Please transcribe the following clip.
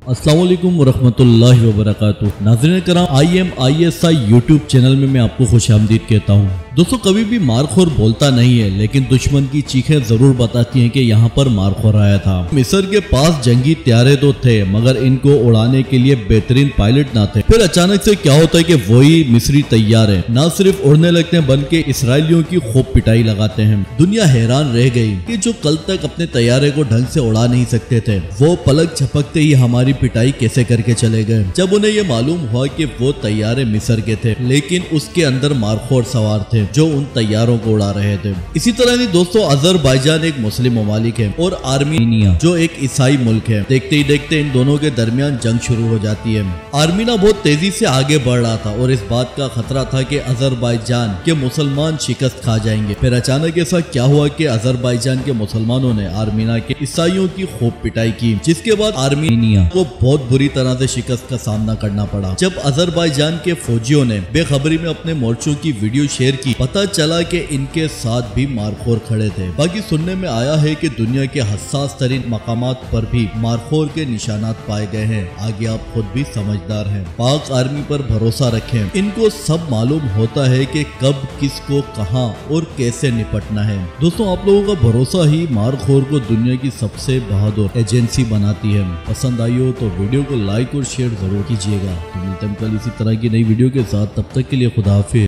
अस्सलाम वालेकुम वरहमतुल्लाहि वबरकातुह। नाज़रीन करम, IMISI यूट्यूब चैनल में मैं आपको खुशामदीद कहता हूँ। दोस्तों, कभी भी मारखोर बोलता नहीं है, लेकिन दुश्मन की चीखें जरूर बताती हैं कि यहाँ पर मारखोर आया था। मिस्र के पास जंगी त्यारे तो थे, मगर इनको उड़ाने के लिए बेहतरीन पायलट ना थे। फिर अचानक से क्या होता है कि वही मिस्री तैयार है, ना सिर्फ उड़ने लगते हैं बल्कि इसराइलियों की खूब पिटाई लगाते हैं। दुनिया हैरान रह गई कि जो कल तक अपने तैयारे को ढंग से उड़ा नहीं सकते थे, वो पलक झपकते ही हमारी पिटाई कैसे करके चले गए। जब उन्हें ये मालूम हुआ कि वो तैयारे मिस्र के थे, लेकिन उसके अंदर मारखोर सवार थे जो उन तैयारों को उड़ा रहे थे। इसी तरह नहीं दोस्तों, अजरबैजान एक मुस्लिम ममालिक है और आर्मीनिया जो एक ईसाई मुल्क है। देखते ही देखते इन दोनों के दरमियान जंग शुरू हो जाती है। आर्मीना बहुत तेजी से आगे बढ़ रहा था और इस बात का खतरा था कि अजरबैजान के मुसलमान शिकस्त खा जाएंगे। फिर अचानक ऐसा क्या हुआ कि अजरबैजान के मुसलमानों ने आर्मीना के ईसाइयों की खूब पिटाई की, जिसके बाद आर्मीनिया को बहुत बुरी तरह से शिकस्त का सामना करना पड़ा। जब अजरबैजान के फौजियों ने बेखबरी में अपने मोर्चों की वीडियो शेयर की, पता चला कि इनके साथ भी मारखोर खड़े थे। बाकी सुनने में आया है कि दुनिया के हसास तरीन मकामात पर भी मारखोर के निशानात पाए गए हैं। आगे आप खुद भी समझदार हैं। पाक आर्मी पर भरोसा रखें, इनको सब मालूम होता है कि कब किसको कहां और कैसे निपटना है। दोस्तों, आप लोगों का भरोसा ही मारखोर को दुनिया की सबसे बहादुर एजेंसी बनाती है। पसंद आई हो तो वीडियो को लाइक और शेयर जरूर कीजिएगा। तो मिलते हैं कल इसी तरह की नई वीडियो के साथ। तब तक के लिए खुदा हाफिज़।